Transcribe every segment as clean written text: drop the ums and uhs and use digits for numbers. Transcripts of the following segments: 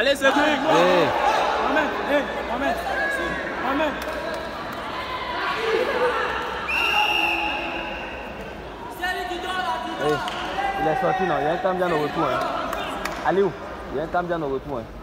Allez, Cédric. Mohamed, Mohamed. Mohamed. Il est sorti, non? Il y a un temps bien au retour. Hein. Allez où? Il y a un temps bien au retour. Hein.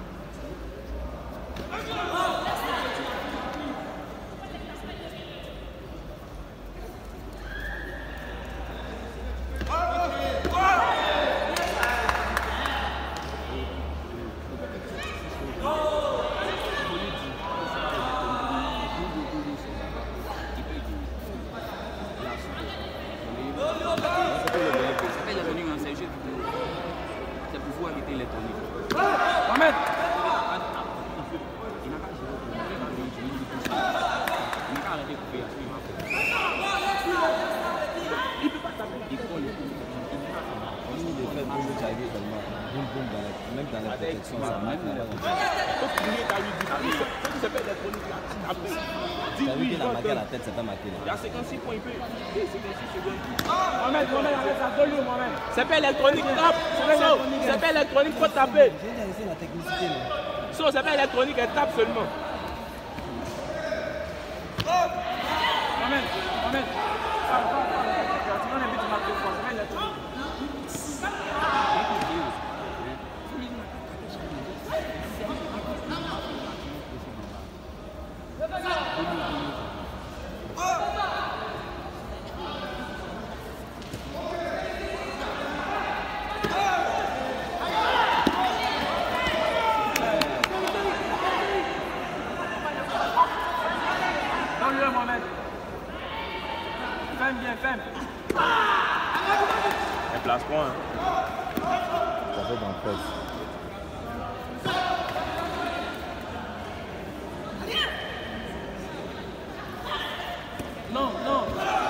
C'est pas électronique, tape. C'est pas électronique, faut taper. C'est pas électronique, elle tape seulement. Un place point. Ça fait dans le presse. Non, non.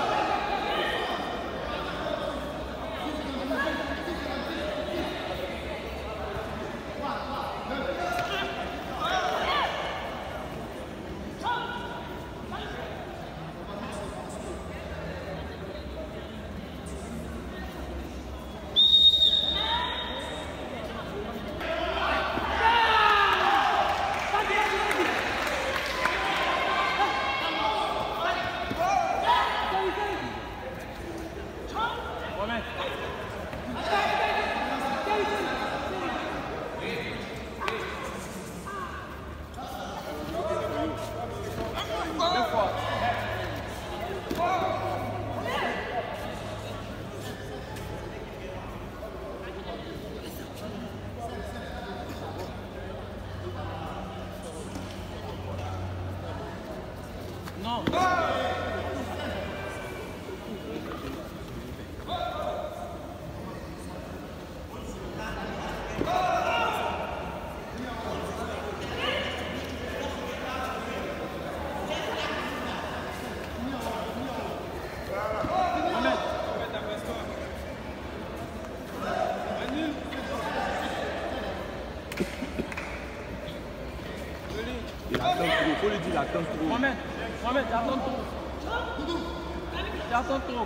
Mohamed, j'attends trop. J'attends trop.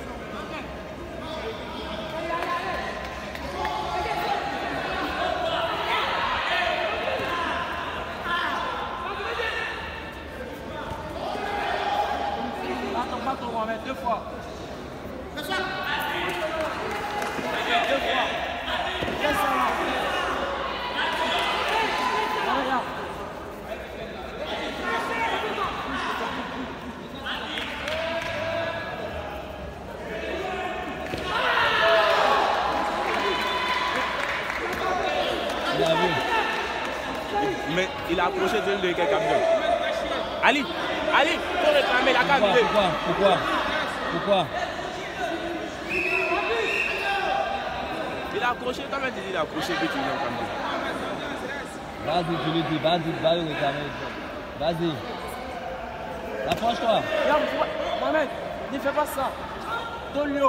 Attends pas trop, Mohamed, deux fois. Deux fois. Laisse ça là. Regarde. Mais il a approché de quelqu'un comme ça. Ali, faut réclamer la carte. Pourquoi? Il a approché, comment tu dis il a approché que tu viens comme ça? Vas-y, tu lui dis, vas-y réclamer. Vas-y. Approche-toi. Mohamed, ne fais pas ça. Donne-le.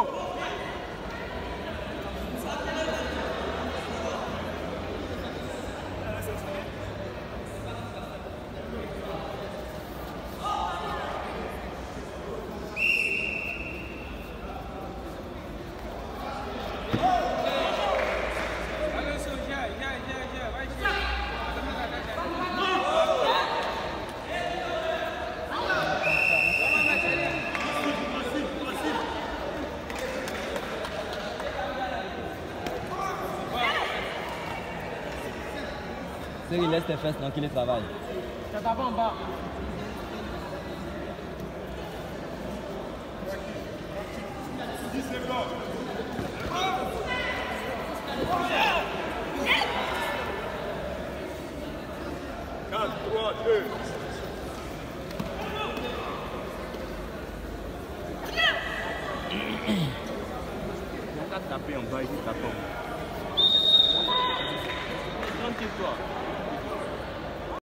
Cyril, laisse tes fesses tranquilles et travaille. C'est d'abord en bas. Taper en bas, il tape en bas. Tranquille-toi.